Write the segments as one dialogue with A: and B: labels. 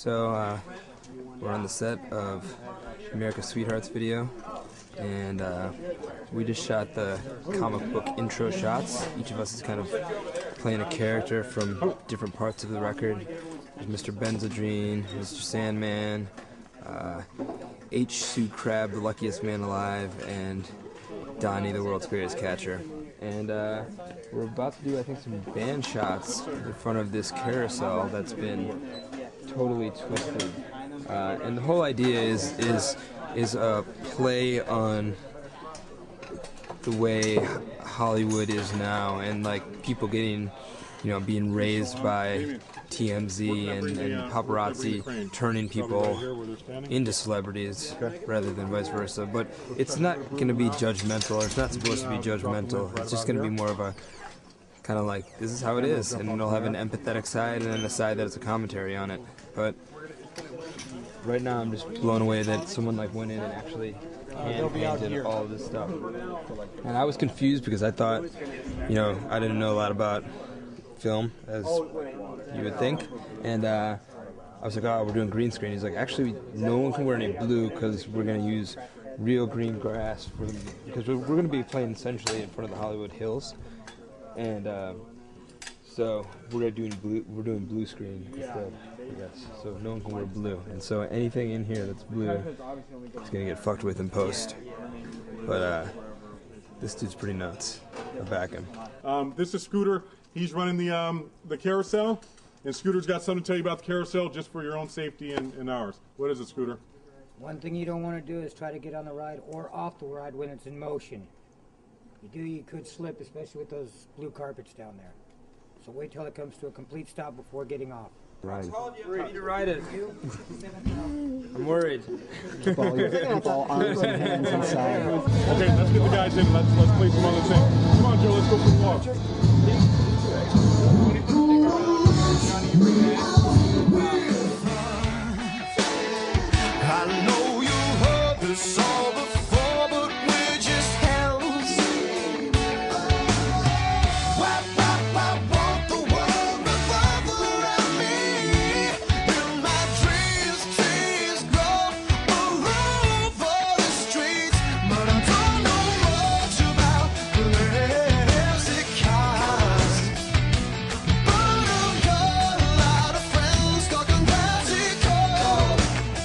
A: So we're on the set of America's Sweethearts video, and we just shot the comic book intro shots. Each of us is kind of playing a character from different parts of the record. There's Mr. Benzedrine, Mr. Sandman, H. Sue Crab, the luckiest man alive, and Donnie, the world's greatest catcher. And we're about to do, I think, some band shots in front of this carousel that's been totally twisted. And the whole idea is a play on the way Hollywood is now, and like people getting, being raised by TMZ and paparazzi turning people into celebrities rather than vice versa. But it's not going to be judgmental, or it's not supposed to be judgmental. It's just going to be more of a kind of like, this is how it is, and it'll have an empathetic side and then a side that's a commentary on it. But right now I'm just blown away that someone went in and actually hand-painted all of this stuff. And I was confused because I thought, I didn't know a lot about film, as you would think, and I was like, oh, we're doing green screen. He's like, actually, no one can wear any blue because we're going to use real green grass because we're going to be playing essentially in front of the Hollywood Hills, and so we're doing blue screen instead, I guess. So no one can wear blue, and so anything in here that's blue is going to get fucked with in post. But this dude's pretty nuts. I back him.
B: This is Scooter. He's running the carousel, and Scooter's got something to tell you about the carousel just for your own safety and ours. What is it, Scooter?
C: One thing you don't want to do is try to get on the ride or off the ride when it's in motion. You could slip, especially with those blue carpets down there. So wait till it comes to a complete stop before getting off.
A: Right. Ready to ride it. I'm worried.
D: Keep all arms and hands inside.
B: Okay, let's get the guys in. Let's place them on the thing. Come on, Joe. Let's go for the walk.
E: I know you heard this all before, but we're just hells. I want the world revolve around me. In my dreams, trees grow all over the streets, but I don't know much about classic cars. But I've got a lot of friends talking classical.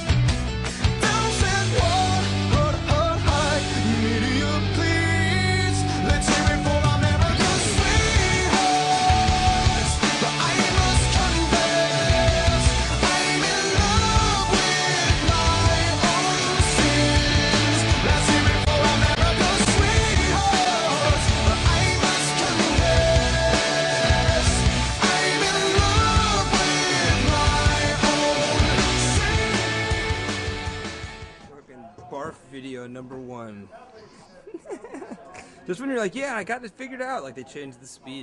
A: Barf video #1. Just when you're like, yeah, I got it figured out, like they changed the speed.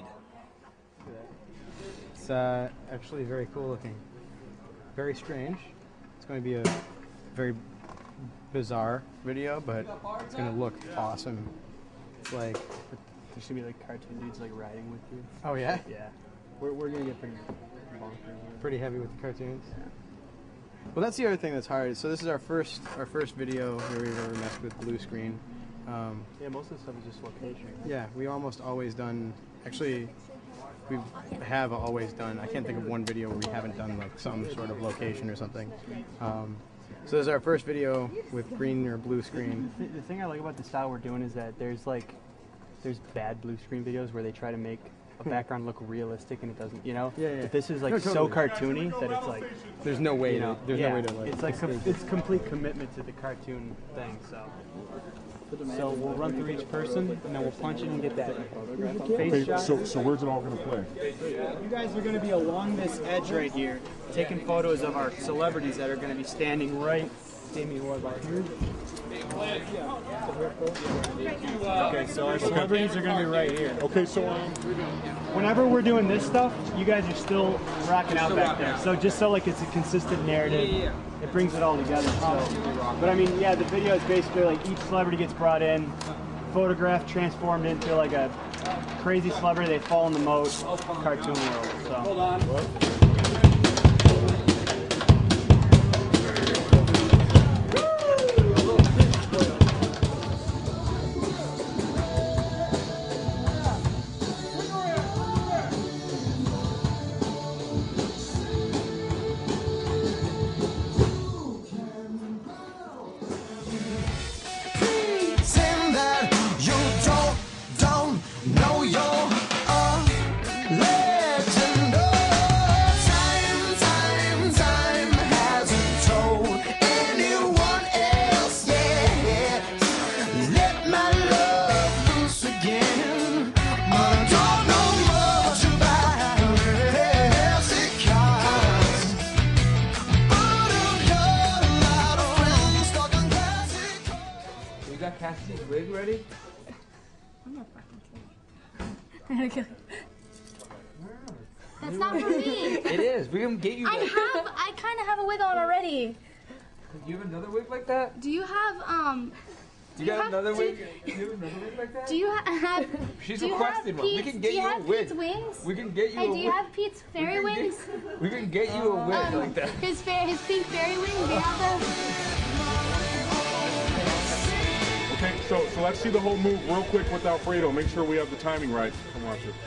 D: It's actually very cool looking. Very strange. It's going to be a very bizarre video, but it's going to look awesome. It's like,
F: There should be like cartoon dudes like riding with you.
D: oh yeah?
F: Yeah. We're gonna get pretty bonkers.
D: Pretty heavy with the cartoons. Yeah. Well, that's the other thing that's hard. So this is our first video where we've ever messed with blue screen.
F: Yeah, most of the stuff is just location.
D: Yeah, we almost always done. Actually, we have always done. I can't think of one video where we haven't done like some sort of location or something. So this is our first video with green or blue screen.
F: The thing I like about the style we're doing is that there's bad blue screen videos where they try to make a background look realistic and it doesn't,
D: Yeah, yeah.
F: But this is like
D: No,
F: so
D: totally.
F: cartoony that it's like,
D: There's no way to. There's
F: yeah,
D: no way to like.
F: it's like it's complete commitment to the cartoon thing. So we'll run through each person and then we'll punch it and get that face
B: Okay,
F: shot.
B: so where's it all going to play?
G: You guys are going to be along this edge right here, taking photos of our celebrities that are going to be standing right. Damien, what about here? Okay, so our celebrities are going to be right here.
B: Okay, so
G: Whenever we're doing this stuff, you guys are still rocking out back there. So just so like it's a consistent narrative, it brings it all together. So. But I mean, yeah, the video is basically like each celebrity gets brought in, photographed, transformed into like a crazy celebrity. They fall in the mode cartoon world. So.
A: Cassidy's wig ready?
H: That's not for me.
A: It is. We can get you.
H: I kind of have a wig on already.
A: You have another wig like that?
H: Do you have
A: Do you got another wig? Do you have another wig like that?
H: Do you have?
A: She's
H: do you
A: requested
H: have
A: one. We
H: Pete's,
A: can get
H: do
A: you
H: you
A: a
H: have
A: wig.
H: Pete's wings?
A: We can get you
H: Hey,
A: a
H: do you
A: wig.
H: have Pete's fairy wings?
A: We can get you a wig like that.
H: His pink fairy wings. Do you have those?
B: Okay, so let's see the whole move real quick with Alfredo. Make sure we have the timing right. Come watch it.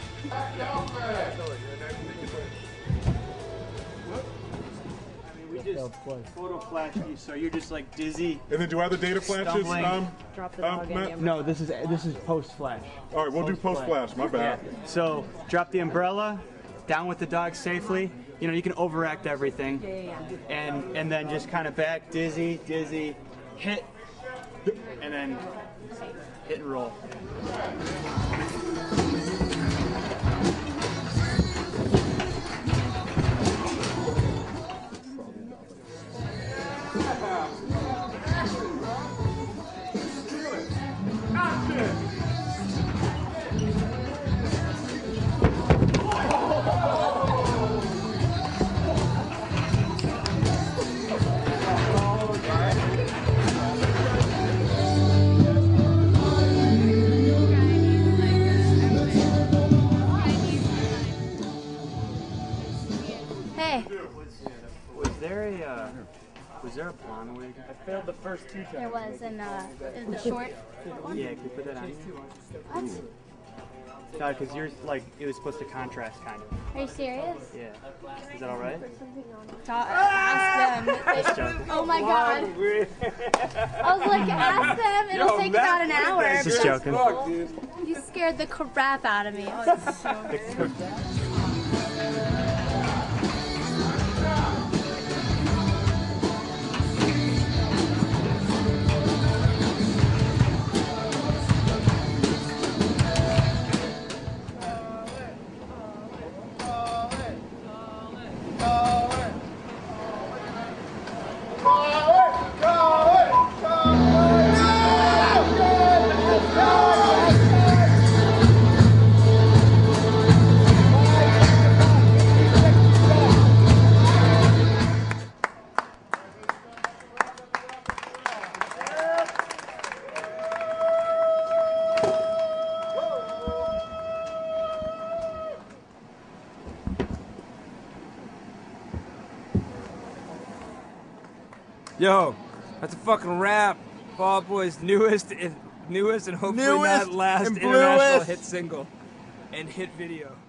G: We just photo flash you, so you're just like dizzy.
B: And then do I have the data flashes?
G: Stumbling.
I: Drop the dog
B: Matt?
G: No, this is post flash.
B: All right, we'll do post flash. My bad.
G: So drop the umbrella, down with the dog safely. You know, you can overact everything, and then just kind of back, dizzy, hit, and then hit and roll.
H: Hey,
G: Was there a blonde wig?
C: I failed the first 2 times.
H: there was in the short.
G: Yeah, can you put that on?
H: What?
G: No, because yours it was supposed to contrast kind of.
H: Are you serious?
G: Yeah. Is that all right?
H: Ask
G: Just
H: them.
G: joking.
H: Oh my god. I was like, ask them. It'll take about an hour.
G: Just joking.
H: You scared the crap out of me. Oh, it's so
A: Yo, that's a fucking wrap. Fall Out Boy's newest and hopefully not last international hit single and hit video.